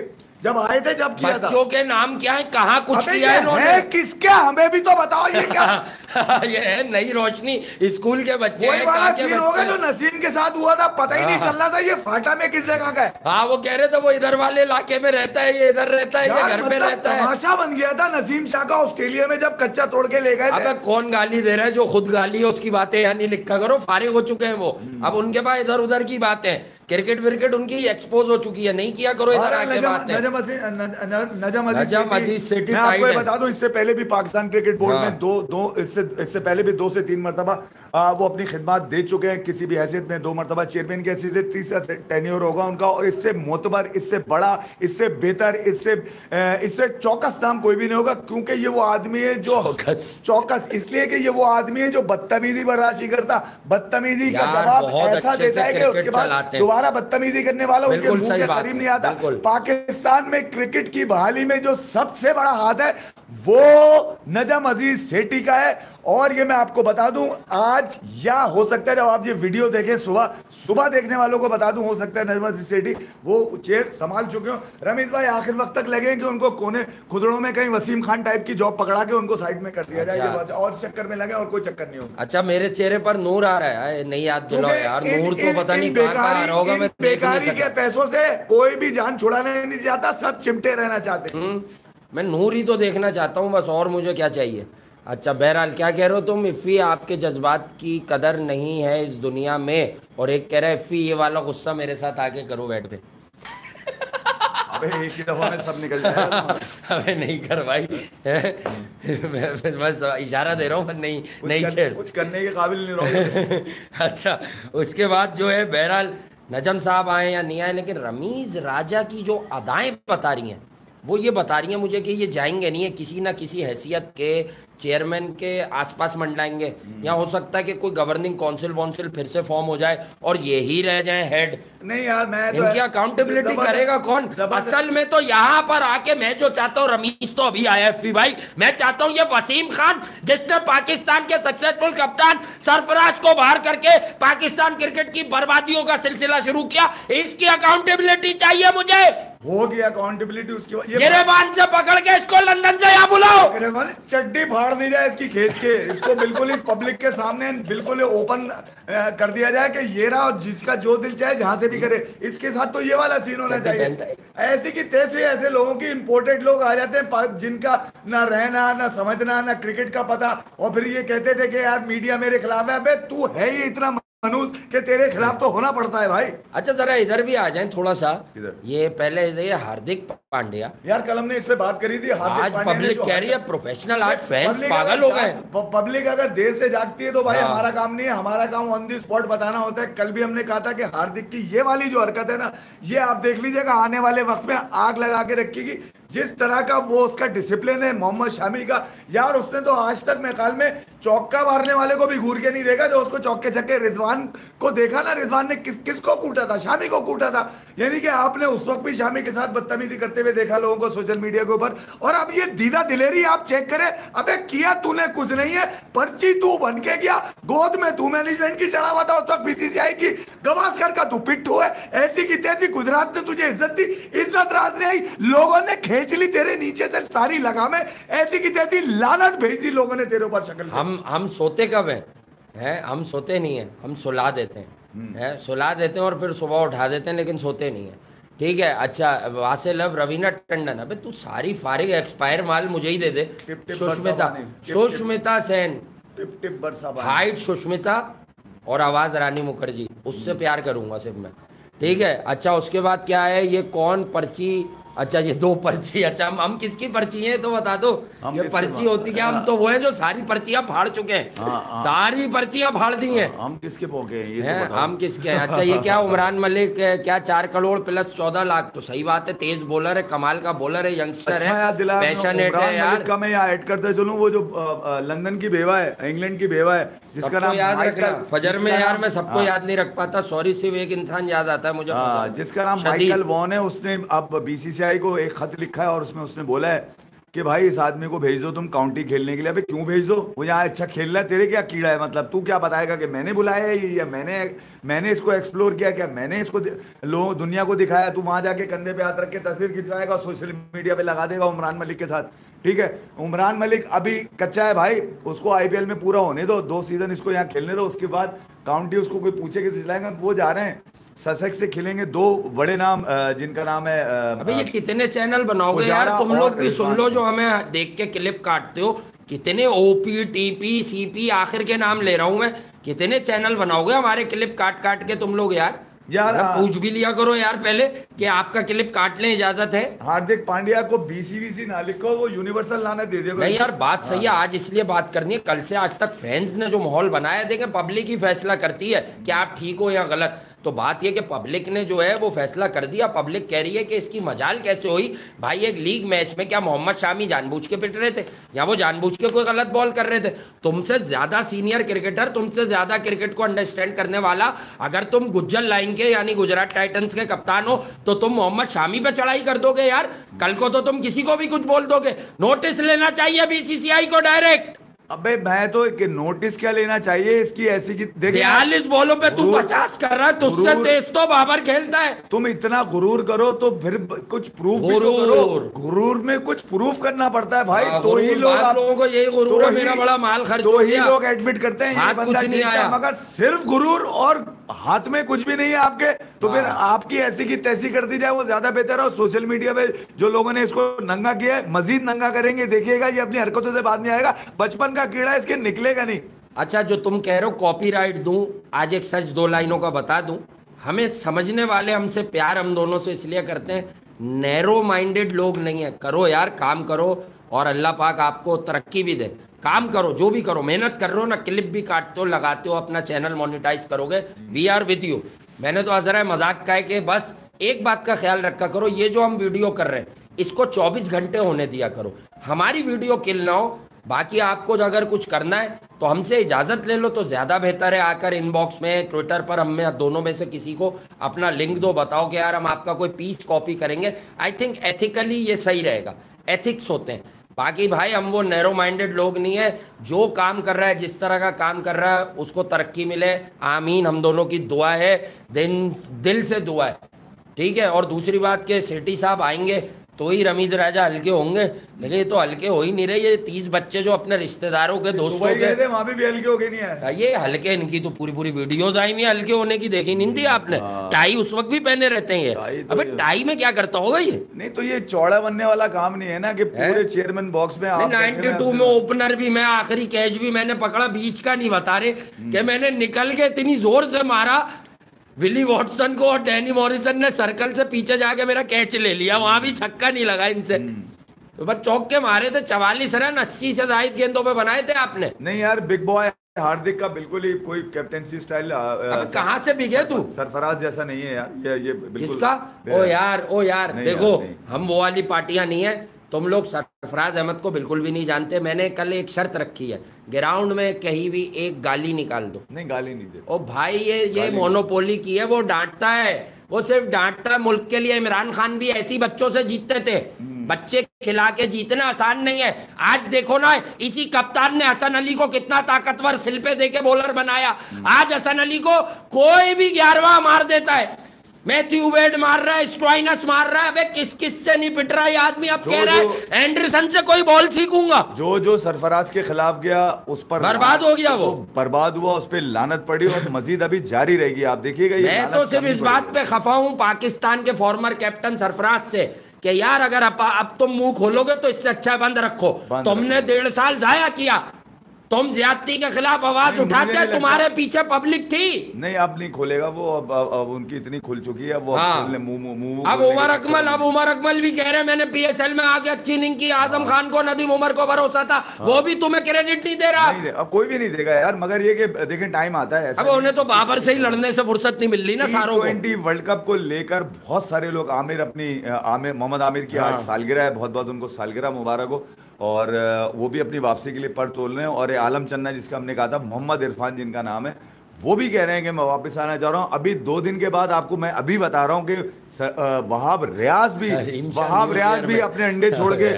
जब आए थे जब किया था। बच्चों के नाम क्या है, कहाँ कुछ किया है इन्होंने? किसके, हमें भी तो बताओ ये क्या। ये है नई रोशनी, स्कूल के बच्चे वही हैं, वाला कहाँ के सीन होगा बच्चे जो नसीम के साथ हुआ था, पता ही नहीं चल रहा था ये फाटा में किस जगह का है। हाँ वो कह रहे थे वो इधर वाले इलाके में रहता है, ये इधर रहता है, ये घर पे रहता है। तमाशा बन गया था नसीम शाह का ऑस्ट्रेलिया में जब कच्चा तोड़ के ले गए थे। अबे कौन गाली दे रहा है? जो खुद गाली है उसकी बातें यहाँ नहीं लिखा करो, फारिग हो चुके हैं वो। अब उनके पास इधर उधर की बातें, क्रिकेट विकेट उनकी एक्सपोज हो चुकी है, नहीं किया करो इधर आके बातें। नजम अजीज सेठी मैं आपको ये बता दूं, इससे पहले भी पाकिस्तान क्रिकेट बोर्ड में इससे पहले भी 2 से 3 मरतबा वो अपनी खिदमत दे चुके हैं किसी भी हैसियत में। 2 मरतबा चेयरमैन की हैसियत से, 30 टेन्योर होगा उनका। और इससे मोतबर, इससे बड़ा, इससे बेहतर, इससे चौकस नाम कोई भी नहीं होगा, क्योंकि ये वो आदमी है जो चौकस इसलिए कि ये वो आदमी है जो बदतमीजी बर्दाश्त नहीं करता, बदतमीजी का जवाब ऐसा देता है कि उसके बाद दोबारा बदतमीजी करने वाला उनके मुंह के करीब नहीं आता। पाकिस्तान में क्रिकेट की बहाली में जो सबसे बड़ा हाथ है वो नजम अजीज सेठी का है। और ये मैं आपको बता दूं, आज या हो सकता है जब आप ये वीडियो देखें सुबह देखने वालों को बता दूं, हो सकता है नजम अजीज सेठी वो चेयर संभाल चुके हो। रमीज भाई आखिर वक्त तक लगे कि उनको कोने खुदड़ों में कहीं वसीम खान टाइप की जॉब पकड़ा के उनको साइड में कर दिया जाए, और चक्कर में लगे और कोई चक्कर नहीं होगा। अच्छा मेरे चेहरे पर नूर आ रहा है, नहीं याद दिलाओ यार, नूर तो पता नहीं कहां आ रहा होगा। मैं बेकारी के पैसों से कोई भी जान छुड़ाना नहीं चाहता, सब चिमटे रहना चाहते हैं। मैं नूर ही तो देखना चाहता हूँ बस, और मुझे क्या चाहिए। अच्छा बहरहाल क्या कह रहे हो तुम? इफ़ी आपके जज्बात की कदर नहीं है इस दुनिया में, और एक कह रहा है इफ़ी ये वाला गुस्सा मेरे साथ आके करो बैठ पे। अबे एक ही दफा में सब निकल जाएगा। अबे नहीं कर भाई, मैं बस इशारा दे रहा हूँ, नहीं छेड़, कुछ करने के काबिल नहीं रहोगे। अच्छा उसके बाद जो है बहरहाल नजम साहब आए या नहीं आए, लेकिन रमीज राजा की जो अदाएं बता रही हैं वो ये बता रही हैं मुझे कि ये जाएंगे नहीं है, किसी ना किसी हैसियत के चेयरमैन के आसपास मंडलाएंगे, या हो सकता है कि कोई गवर्निंग काउंसिल फिर से फॉर्म हो जाए और ये ही रह जाए हेड। नहीं यार, मैं तो इनकी अकाउंटेबिलिटी करेगा कौन? असल में तो यहाँ पर आके मैं जो चाहता हूँ, रमीज तो अभी आया है भाई, मैं चाहता हूँ ये वसीम खान जिसने पाकिस्तान के सक्सेसफुल कप्तान सरफराज को बाहर करके पाकिस्तान क्रिकेट की बर्बादियों का सिलसिला शुरू किया, इसकी अकाउंटेबिलिटी चाहिए मुझे। हो गया अकाउंटेबिलिटी उसकी। गिरेबान से पकड़ के इसको लंदन से यहाँ बुलाओ, चड्डी फाड़ दी जाए इसकी खींच के, इसको बिल्कुल ही पब्लिक के सामने बिल्कुल ही ओपन कर दिया जाए कि ये रहा, और जिसका जो दिल चाहे जहां से भी करे। इसके साथ तो ये वाला सीन होना चाहिए। ऐसी की तैसे ऐसे लोगों की इंपोर्टेड लोग आ जाते हैं जिनका ना रहना ना समझना ना क्रिकेट का पता, और फिर ये कहते थे कि यार मीडिया मेरे खिलाफ है। अबे तू है ही इतना मनूज के तेरे खिलाफ तो होना पड़ता है भाई। अच्छा जरा इधर भी आ जाएं थोड़ा सा। ये पहले ये हार्दिक पांड्या, यार कल हमने इस पे बात करी थी। आज पब्लिक कह रही है प्रोफेशनल, आज फैंस पागल हो गए। पब्लिक अगर देर से जागती है तो भाई हमारा काम नहीं है, हमारा काम ऑन दी स्पॉट बताना होता है। कल भी हमने कहा था कि हार्दिक की ये वाली जो हरकत है ना, ये आप देख लीजिएगा आने वाले वक्त में आग लगा के रखेगी। जिस तरह का वो उसका डिसिप्लिन है मोहम्मद शामी का, यार उसने तो आज तक मैं काल में चौका मारने वाले को भी घूर के नहीं देखा। जो उसको चौके छक्के रिजवान को देखा ना, रिजवान ने किसको कूटा था? शामी को कूटा था। यानी कि आपने उस वक्त भी शामी के साथ बदतमीजी करते हुए देखा लोगों को सोशल मीडिया के ऊपर। और अब ये दीदा दिलेरी आप चेक करें, अबे किया तूने कुछ नहीं है, पर्ची तू बन के गया, गोद में तू मैनेजमेंट की चढ़ा हुआ था। उस वक्त बीसीसीआई की गवास्कर का तू पिट्ठू है। ऐसी की तैसी गुजरात ने तुझे इज्जत दी, इज्जत राज नहीं आई, लोगों ने खींच ली तेरे नीचे से सारी लगामें। ऐसी की तैसी लानत भेजी लोगों ने तेरे ऊपर शक्ल। हम सोते कब हैं? हम सोते नहीं हैं, हम सुला देते हैं, सुला देते हैं और फिर सुबह उठा देते हैं, लेकिन सोते नहीं हैं। ठीक है। अच्छा वासे लव रवीना टंडन, अबे तू सारी फारिग एक्सपायर माल मुझे ही दे दे। सुष्मिता सेन, हाइट सुष्मिता और आवाज रानी मुखर्जी, उससे प्यार करूंगा सिर्फ मैं। ठीक है। अच्छा उसके बाद क्या है, ये कौन पर्ची? अच्छा ये 2 पर्ची। अच्छा हम किसकी पर्ची है तो बता दो। ये पर्ची होती क्या? हम तो वो है जो सारी पर्चियां फाड़ चुके हैं। सारी पर्चियां फाड़ दी हैं। हम किसके पोके हैं ये तो बताओ। हम किसके हैं? अच्छा ये क्या उमरान मलिक क्या 4 करोड़ प्लस 14 लाख? तो सही बात है, तेज बॉलर है, कमाल का बॉलर है, यंगस्टर है, पैशनेट है यार। मैं यहाँ ऐड करते चलूं, वो जो लंदन की बेवा है, इंग्लैंड की बेवा है, जिसका नाम याद रखना। फजर में यार मैं सबको याद नहीं रख पाता, सॉरी, सिर्फ एक इंसान याद आता है मुझे, जिसका नाम माइकल वॉन है। उसने अब बीसीसीआई को एक खत लिखा है और उसमें उसने बोला है कि भाई इस आदमी को भेज दो तुम काउंटी खेलने के लिए। अबे क्यों भेज दो, वो यहाँ अच्छा खेल रहा है, तेरे क्या कीड़ा है, मतलब तू क्या बताएगा कि मैंने बुलाया है या मैंने इसको एक्सप्लोर किया, क्या मैंने इसको लोग दुनिया को दिखाया। तू वहां जाके कंधे पे हाथ रख के तस्वीर खिंचवाएगा, सोशल मीडिया पे लगा देगा उमरान मलिक के साथ। ठीक है, उमरान मलिक अभी कच्चा है भाई, उसको आईपीएल में पूरा होने दो, 2 सीजन इसको यहाँ खेलने दो, उसके बाद काउंटी उसको कोई पूछे कि दिलाएंगे। वो जा रहे हैं ससेक्स से खेलेंगे, 2 बड़े नाम जिनका नाम है अबे ये कितने चैनल बनाओगे यार, तुम लोग भी सुन लो जो हमें देख के क्लिप काटते हो। कितने ओपी टीपी सीपी आखिर के नाम ले रहा हूं मैं, कितने चैनल बनाओगे हमारे क्लिप काट काट के तुम लोग यार। पूछ भी लिया करो यार पहले कि आपका क्लिप काट लें, इजाजत है। हार्दिक पांड्या को बीसीबीसी ना लिखो, वो यूनिवर्सल लाना दे देगा। नहीं यार बात सही है, आज इसलिए बात करनी है, कल से आज तक फैंस ने जो माहौल बनाया, देखें पब्लिक ही फैसला करती है कि आप ठीक हो या गलत। तो बात यह कि पब्लिक ने जो है वो फैसला कर दिया। पब्लिक कह रही है कि इसकी मजाल कैसे हुई भाई, एक लीग मैच में क्या मोहम्मद शामी जानबूझ के पिट रहे थे या वो जानबूझ के कोई गलत बॉल कर रहे थे? तुमसे ज्यादा सीनियर क्रिकेटर, तुमसे ज्यादा क्रिकेट को अंडरस्टैंड करने वाला, अगर तुम गुज्जर लाइन के यानी गुजरात टाइटंस के कप्तान हो तो तुम मोहम्मद शामी पे चढ़ाई कर दोगे यार? कल को तो तुम किसी को भी कुछ बोल दोगे। नोटिस लेना चाहिए बीसीसीआई को डायरेक्ट। अबे मैं तो नोटिस क्या लेना चाहिए इसकी, ऐसी की 42 बॉलों पे तू 50 कर रहा है, तुझसे तेज तो बाबर खेलता है। तुम इतना गुरूर करो तो फिर कुछ प्रूफ भी तो करो। गुरूर में कुछ प्रूफ करना पड़ता है भाई, तो ही लोगों को यही गुरूर है, मेरा बड़ा माल खर्च तो ही लोग एडमिट करते हैं ये बंदा कुछ नहीं आया। मगर सिर्फ गुरूर और हाथ में कुछ भी नहीं है आपके, तो फिर आपकी ऐसी की तैसी कर दी जाए, वो ज्यादा बेहतर है। सोशल मीडिया पे जो लोगों ने इसको नंगा किया है, मजीद नंगा करेंगे, देखिएगा ये अपनी हरकतों से बात नहीं आएगा, बचपन का कीड़ा इसके निकलेगा नहीं। अच्छा जो तुम कह रहे हो कॉपीराइट दूं, आज एक सच 2 लाइनों का बता दूं। हमें समझने वाले, हमसे प्यार हम दोनों से इसलिए करते हैं, नैरो माइंडेड लोग नहीं है। करो यार, काम करो और अल्लाह पाक आपको तरक्की भी दे। काम करो, जो भी करो, मेहनत कर रहे हो ना, क्लिप भी काटते हो, लगाते हो, अपना चैनल मोनेटाइज करोगे, वी आर विद यू। मैंने तो हजरा मजाक का है कि बस एक बात का ख्याल रखा करो, ये जो हम वीडियो कर रहे हैं इसको 24 घंटे होने दिया करो, हमारी वीडियो किल ना हो। बाकी आपको जो अगर कुछ करना है तो हमसे इजाज़त ले लो तो ज़्यादा बेहतर है। आकर इनबॉक्स में, ट्विटर पर, हम में दोनों में से किसी को अपना लिंक दो, बताओ कि यार हम आपका कोई पीस कॉपी करेंगे। आई थिंक एथिकली ये सही रहेगा, एथिक्स होते हैं। बाकी भाई हम वो नैरो माइंडेड लोग नहीं है। जो काम कर रहा है, जिस तरह का काम कर रहा है, उसको तरक्की मिले, आमीन, हम दोनों की दुआ है, दिल से दुआ है, ठीक है। और दूसरी बात के सेठी साहब आएंगे तो ही रमीज राजा हल्के होंगे, लेकिन ये तो हल्के हो ही नहीं रहे। ये 30 बच्चे जो अपने रिश्तेदारों के, दोस्तों के, वहां भी हल्के हो गए नहीं है। ये हल्के, इनकी तो पूरी वीडियोस आई हुई हल्के होने की, देखी नहीं थी आपने? टाई उस वक्त भी पहने रहते हैं ये। अबे टाई में क्या करता होगा ये? नहीं तो ये चौड़ा बनने वाला काम नहीं है ना कि पूरे चेयरमैन बॉक्स में। 92 में ओपनर भी मैं, आखिरी कैच भी मैंने पकड़ा, बीच का नहीं बता रहे कि मैंने निकल के इतनी जोर से मारा, विली वॉटसन को और डैनी मॉरिसन ने सर्कल से पीछे जाके मेरा कैच ले लिया, वहां भी छक्का नहीं लगा इनसे। तो बस चौक के मारे थे, 44 रन 80 से ज्यादा गेंदों पे बनाए थे आपने। नहीं यार, बिग बॉय हार्दिक का बिल्कुल ही कोई कैप्टेंसी स्टाइल कहां से बिगे तू? सरफराज जैसा नहीं है यार, ये बिल्कुल। किसका? ओ यार देखो, हम वो वाली पार्टियां नहीं है। तुम लोग सरफराज अहमद को बिल्कुल भी नहीं जानते। मैंने कल एक शर्त रखी है, ग्राउंड में कहीं भी एक गाली निकाल दो। नहीं, गाली नहीं दे। ओ भाई ये मोनोपोली की है, वो डांटता है, वो सिर्फ डांटता है। मुल्क के लिए इमरान खान भी ऐसी बच्चों से जीतते थे। बच्चे खिला के जीतना आसान नहीं है। आज देखो ना, इसी कप्तान ने हसन अली को कितना ताकतवर सिल पे देके बॉलर बनाया। आज हसन अली को कोई भी 11वां मार देता है। मैथ्यू वेड मार रहा है, स्ट्राइनस मार रहा है, अबे किस से नहीं पिट रहा है आदमी। अब कह रहा है एंडरसन से कोई बॉल सीखूंगा। जो सरफराज के खिलाफ गया उस पर बर्बाद हो गया, वो बर्बाद हुआ, उस पर लानत पड़ी और मजीद अभी जारी रहेगी। आप देखिएगा। मैं तो सिर्फ इस बात पे खफा हूं पाकिस्तान के फॉर्मर कैप्टन सरफराज से कि यार अगर अब तुम मुंह खोलोगे तो इससे अच्छा बंद रखो। तुमने 1.5 साल जाया किया, तुम ज्यादती के खिलाफ आवाज उठाते, तुम्हारे पीछे पब्लिक थी। नहीं, अब नहीं खोलेगा वो, अब उनकी इतनी खुल चुकी है वो। अब उमर अकमल भी कह रहे हैं मैंने पीएसएल में आके अच्छी इनिंग की, आजम खान को, नदीम उमर को भरोसा था, वो भी तुम्हें क्रेडिट नहीं दे रहा। अब कोई भी नहीं देगा यार, मगर ये कि देखें टाइम आता है। अब उन्हें तो बाबर से ही लड़ने से फुर्सत नहीं मिल रही ना सारों को। T20 वर्ल्ड कप को लेकर बहुत सारे लोग, मोहम्मद आमिर की आज सालगिरह है, बहुत बहुत उनको सालगिरह मुबारक हो। और वो भी अपनी वापसी के लिए पर तोल रहे हैं। और आलम चन्ना जिसका हमने कहा था, मोहम्मद इरफान जिनका नाम है, वो भी कह रहे हैं कि मैं वापस आना चाह रहा हूं। अभी 2 दिन के बाद आपको मैं अभी बता रहा हूं कि वहाब रियाज भी अपने अंडे छोड़ के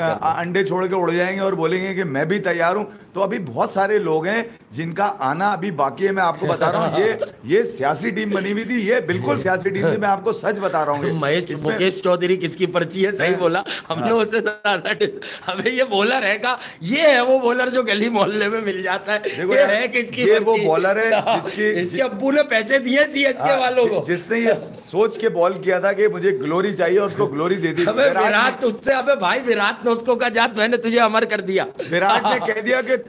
उड़ जाएंगे और बोलेंगे कि मैं भी तैयार हूं। तो अभी बहुत सारे लोग हैं जिनका आना अभी बाकी है। मैं आपको बता रहा हूं ये सियासी टीम बनी हुई थी, ये बिल्कुल सियासी टीम थी, मैं आपको सच बता रहा हूँ। मुकेश चौधरी किसकी पर्ची है, सही बोला हमने उसे ज्यादा। हमें ये बॉलर है ये है वो बॉलर जो गली मोहल्ले में मिल जाता है। ये है किसकी, ये वो बॉलर है इसके अब्बू ने पैसे दिए सीएसके वालों को, जिसने ये सोच के बॉल किया था कि मुझे ग्लोरी चाहिए और उसको ग्लोरी दे दी। विराट तुझसे, अबे भाई विराट ने उसको कहा जा मैंने तुझे अमर कर दिया। विराट ने कह दिया कि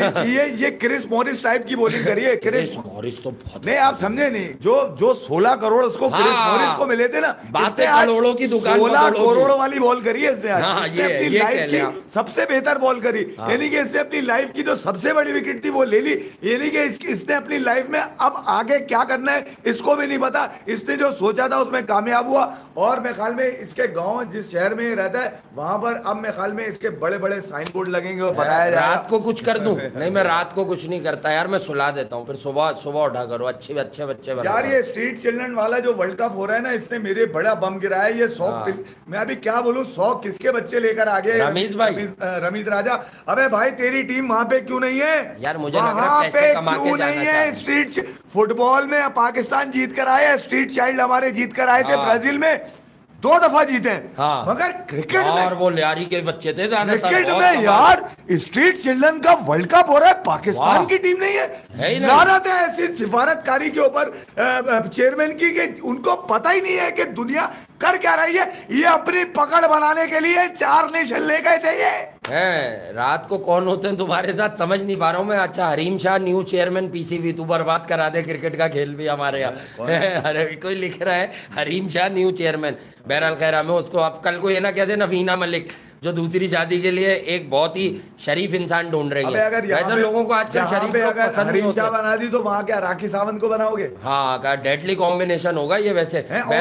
ये क्रिस मॉरिस टाइप की बॉलिंग करी है। क्रिस मॉरिस तो बहुत नहीं, आप समझे नहीं, जो 16 करोड़ उसको क्रिस मॉरिस को मिले थे ना, बातें करोड़ों की दुकान, 16 करोड़ वाली बॉल करी है इसने आज। इसने अपनी लाइफ की सबसे बेहतर बॉल करी, यानी कि इसने अपनी लाइफ की जो सबसे बड़ी विकेट थी वो ले ली। यानी कि इसने अपनी लाइफ में अब आगे क्या करना है इसको भी नहीं पता। इसने जो सोचा था उसमें कामयाब हुआ। और मेरे ख्याल में इसके गांव जिस शहर में रहता है वहां पर अब मेरे ख्याल में इसके बड़े बड़े साइन बोर्ड लगेंगे और बताया जाएगा। रात को कुछ कर दूं? नहीं, मैं रात को कुछ नहीं करता यार, मैं सुला देता हूँ, फिर सुबह उठा करो। अच्छे बच्चे यार ये स्ट्रीट चिल्ड्रन वाला जो वर्ल्ड कप हो रहा है ना, इसने मेरे बड़ा बम गिराया। ये 100 मैं अभी क्या बोलूं, 100 किसके बच्चे लेकर आ गए रमीज राजा। अबे भाई तेरी टीम वहां पे क्यों नहीं है यार? मुझे लग रहा है पैसे कमा के नहीं है। स्ट्रीट फुटबॉल में पाकिस्तान जीत कर आए, स्ट्रीट चाइल्ड हमारे जीत कर आए थे ब्राजील में, 2 दफा जीते। हाँ। मगर क्रिकेट में, और वो लियारी के बच्चे थे क्रिकेट में यार स्ट्रीट चिल्ड्रन का वर्ल्ड कप हो रहा है, पाकिस्तान की टीम नहीं है। लानत है ऐसी सिफारतकारी के ऊपर चेयरमैन की कि उनको पता ही नहीं है कि दुनिया कर क्या रही है। ये अपनी पकड़ बनाने के लिए 4 नेशन ले गए थे। ये रात को कौन होते हैं तुम्हारे साथ समझ नहीं पा रहा हूँ मैं। अच्छा, Hareem Shah new chairman PCB, तू बर्बाद करा दे क्रिकेट का खेल भी हमारे यहाँ। कोई लिख रहा है हरीम शाह न्यू चेयरमैन। बहरहाल खैर, हमें उसको अब कल को ये ना कहते नवीना मलिक जो दूसरी शादी के लिए एक बहुत ही शरीफ इंसान ढूंढ रही है। अगर लोगों को आजकल शरीफ हरीम शाह बना दी तो वहाँ क्या राखी सावंत को बनाओगे? हाँ, का डेडली कॉम्बिनेशन होगा ये वैसे।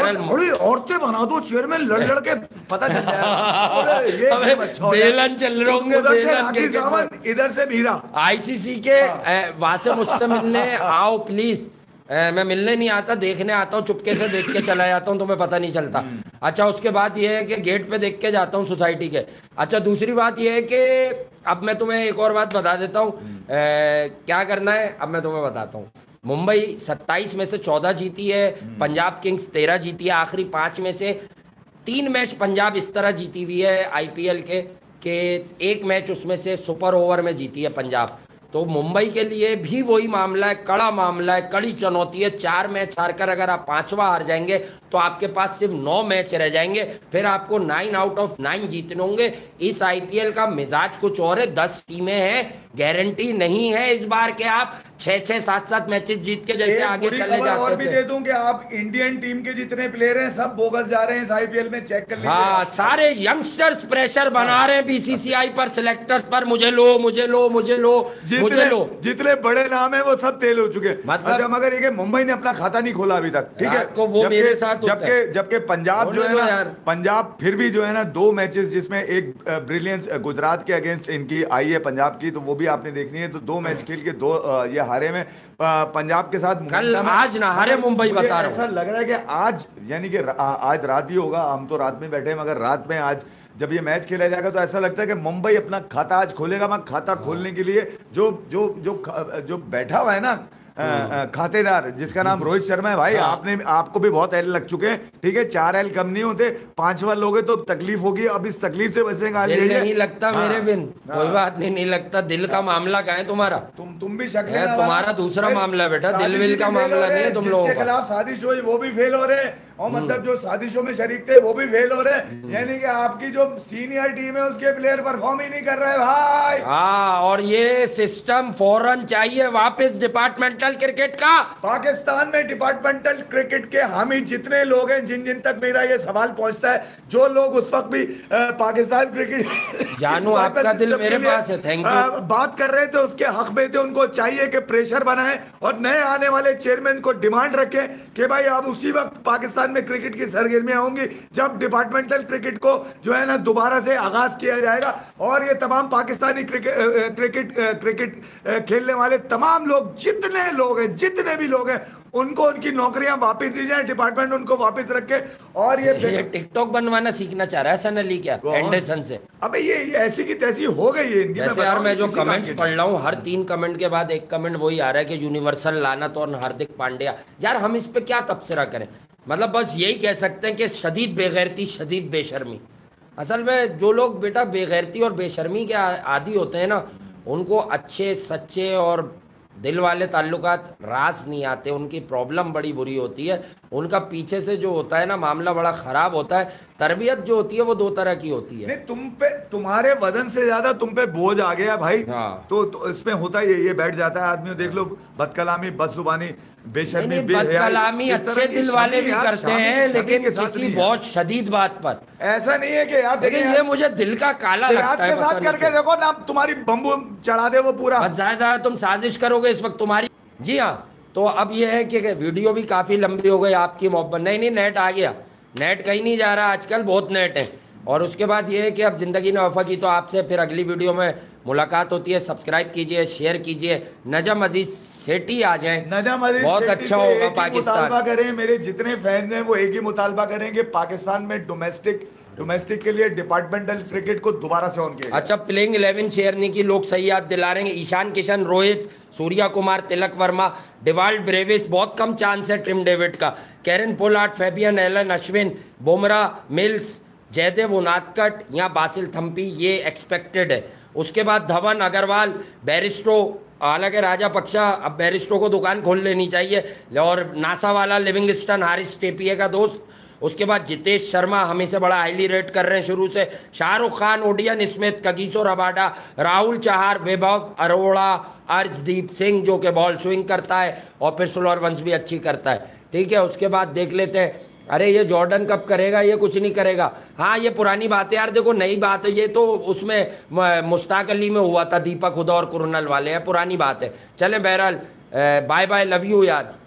औरतें बना दो चेयरमैन, लड़ के पता चल जाएगा। बेलन चल रहे होंगे, राखी सावंत, इधर से मीरा। आईसीसी के वहां से मुझसे मिलने आओ प्लीज। मैं मिलने नहीं आता, देखने आता हूँ, चुपके से देख के चला जाता हूँ, तुम्हें पता नहीं चलता। अच्छा, उसके बाद ये है कि गेट पे देख के जाता हूँ सोसाइटी के। अच्छा, दूसरी बात ये है कि अब मैं तुम्हें एक और बात बता देता हूँ। क्या करना है अब मैं तुम्हें बताता हूँ। मुंबई 27 में से 14 जीती है, पंजाब किंग्स 13 जीती है। आखिरी 5 में से 3 मैच पंजाब इस तरह जीती हुई है आईपीएल के 1 मैच उसमें से सुपर ओवर में जीती है पंजाब। तो मुंबई के लिए भी वही मामला है, कड़ा मामला है, कड़ी चुनौती है। 4 मैच हारकर अगर आप 5वां हार जाएंगे तो आपके पास सिर्फ 9 मैच रह जाएंगे, फिर आपको 9 आउट ऑफ 9 जीतने होंगे। इस आईपीएल का मिजाज कुछ और है। 10 टीमें हैं, गारंटी नहीं है इस बार के आप 6-6, 7-7 मैचेस जीत के जैसे आगे चले जाते और भी दे दूं कि आप इंडियन टीम के जितने प्लेयर हैं सब बोगस जा रहे हैं इस आईपीएल में, चेक कर लीजिए। हाँ, सारे यंगस्टर्स प्रेशर बना रहे हैं बीसीसीआई पर, सिलेक्टर्स पर, मुझे लो। जितने बड़े नाम है वो सब तेल हो चुके हैं। मतलब अच्छा, मगर ये मुंबई ने अपना खाता नहीं खोला अभी तक, ठीक है? वो मेरे साथ जबकि पंजाब जो है ना, पंजाब फिर भी जो है ना 2 मैचेस जिसमें एक ब्रिलियंस गुजरात के अगेंस्ट इनकी आई है पंजाब की, तो वो भी आपने देखनी है। तो 2 मैच खेल के 2 ये हारे में पंजाब के साथ। कल आज ना हारे मुंबई, बता रहा हूं। ऐसा लग रहा है कि आज यानी कि आज रात ही होगा, हम तो रात में बैठे हैं, मगर रात में आज जब ये मैच खेला जाएगा तो ऐसा लगता है कि मुंबई अपना खाता आज खोलेगा। मैं खाता खोलने के लिए जो बैठा हुआ है ना खातेदार, जिसका नाम रोहित शर्मा है भाई। आपको भी बहुत एल लग चुके हैं, ठीक है? 4 एल कम नहीं होते, 5वां लोगे तो तकलीफ होगी। अब इस तकलीफ से बचने का नहीं लगता मेरे बिन कोई बात नहीं लगता। दिल का मामला का है तुम्हारा? तुम भी शक्ल है, तुम्हारा दूसरा मामला है बेटा, दिल विल का मामला नहीं है तुम लोगों के खिलाफ साजिश हुई वो भी फेल हो रहे हैं, और मतलब जो साजिशों में शरीक थे वो भी फेल हो रहे हैं। यानी कि आपकी जो सीनियर टीम है उसके प्लेयर परफॉर्म ही नहीं कर रहे भाई। हाँ, और ये सिस्टम फौरन चाहिए वापस डिपार्टमेंटल क्रिकेट का। पाकिस्तान में डिपार्टमेंटल क्रिकेट के हामी जितने लोग हैं, जिन तक मेरा ये सवाल पहुंचता है, जो लोग उस वक्त भी पाकिस्तान क्रिकेट जानू आपका दिल मेरे पास है, थैंक यू, बात कर रहे थे, उसके हक में थे। उनको चाहिए कि प्रेशर बनाए और नए आने वाले चेयरमैन को डिमांड रखें कि भाई अब उसी वक्त पाकिस्तान में क्रिकेट की सरगर्मियां होंगी जब डिपार्टमेंटल क्रिकेट को जो है ना दोबारा से आगाज किया जाएगा। और ये तमाम पाकिस्तानी क्रिकेट खेलने वाले तमाम लोग, जितने लोग हैं, जितने भी लोग हैं, उनको उनकी नौकरियां वापस दी जाए, डिपार्टमेंट उनको वापस रखे। और ये टिकटॉक बनवाना सीखना चाह रहा है सन अली क्या एंडरसन से? अबे ये ऐसी की तैसी हो गई है इनकी। वैसे यार मैं जो कमेंट्स पढ़ रहा हूँ, हर 3 कमेंट के बाद एक कमेंट वही आ रहा है कि यूनिवर्सल लानत और हार्दिक पांड्या। यार हम इस पे क्या तबसरा करें, मतलब बस यही कह सकते हैं कि शदीद बेगैरती, शदीद बेशर्मी। असल में जो लोग बेटा बेगैरती और बेशर्मी के आदी होते हैं ना, उनको अच्छे सच्चे और दिल वाले ताल्लुकात रास नहीं आते, उनकी प्रॉब्लम बड़ी बुरी होती है, उनका पीछे से जो होता है ना मामला बड़ा ख़राब होता है। तरबियत जो होती है वो 2 तरह की होती है। नहीं, तुम पे तुम्हारे वजन से ज्यादा तुम पे बोझ आ गया भाई। हाँ। तो इसमें होता ही ये बैठ जाता है आदमी। देख लो, बदकलामी, बदजुबानी, बेशर्मी, बदकलामी अच्छे दिल वाले भी करते हैं, लेकिन किसी बहुत शदीद बात पर। ऐसा नहीं है कि यार, लेकिन ये मुझे दिल का काला लगता है। के साथ करके देखो ना, तुम्हारी बम्बू चढ़ा दे वो पूरा। ज्यादा तुम साजिश करोगे इस वक्त तुम्हारी। जी हाँ, तो अब ये है कि वीडियो भी काफ़ी लंबी हो गई आपकी मोहब्बत। नहीं नेट आ गया, नेट कहीं नहीं जा रहा आजकल, बहुत नेट है। और उसके बाद ये है कि अब ज़िंदगी ने वफ़ा की, तो आपसे फिर अगली वीडियो में मुलाकात होती है। सब्सक्राइब कीजिए, शेयर कीजिए। नजम अजीज सेठी आ जाए, नजम अजीज बहुत अच्छा होगा पाकिस्तान। करें, मेरे जितने फैंस हैं वो एक ही मुतालबा करेंगे, पाकिस्तान में डोमेस्टिक के लिए डिपार्टमेंटल क्रिकेट को दोबारा से ऑन किया। अच्छा, प्लेइंग 11 शेयरनी की लोग सही याद दिला रहे हैं। ईशान किशन, रोहित, सूर्या कुमार, तिलक वर्मा, डिवाल्ड ब्रेविस, बहुत कम चांस है टिम डेविड का। Kieron Pollard, Fabian Allen, Ashwin, Bumrah, Mills, Jaydev Unadkat या बासिल थम्पी, ये एक्सपेक्टेड है। उसके बाद धवन, अग्रवाल, बैरिस्टो, हालांकि राजा पक्षा, अब बैरिस्टो को दुकान खोल लेनी चाहिए, और नासा वाला, लिविंगस्टन, हारिस टेपिए का दोस्त। उसके बाद जितेश शर्मा हम इसे बड़ा हाईली रेट कर रहे हैं शुरू से। Shahrukh Khan, Odean Smith, Kagiso Rabada, Rahul Chahar, Vaibhav Arora, Arshdeep Singh जो कि बॉल स्विंग करता है और फिर स्लोअर वंस भी अच्छी करता है। ठीक है, उसके बाद देख लेते हैं। अरे ये जॉर्डन कब करेगा, ये कुछ नहीं करेगा। हाँ ये पुरानी बात है यार, देखो नई बात है ये, तो उसमें मुश्ताक अली में हुआ था, दीपक हुदा और कुरनल वाले हैं, पुरानी बात है। चले बहरहाल, बाय बाय, लव यू यार।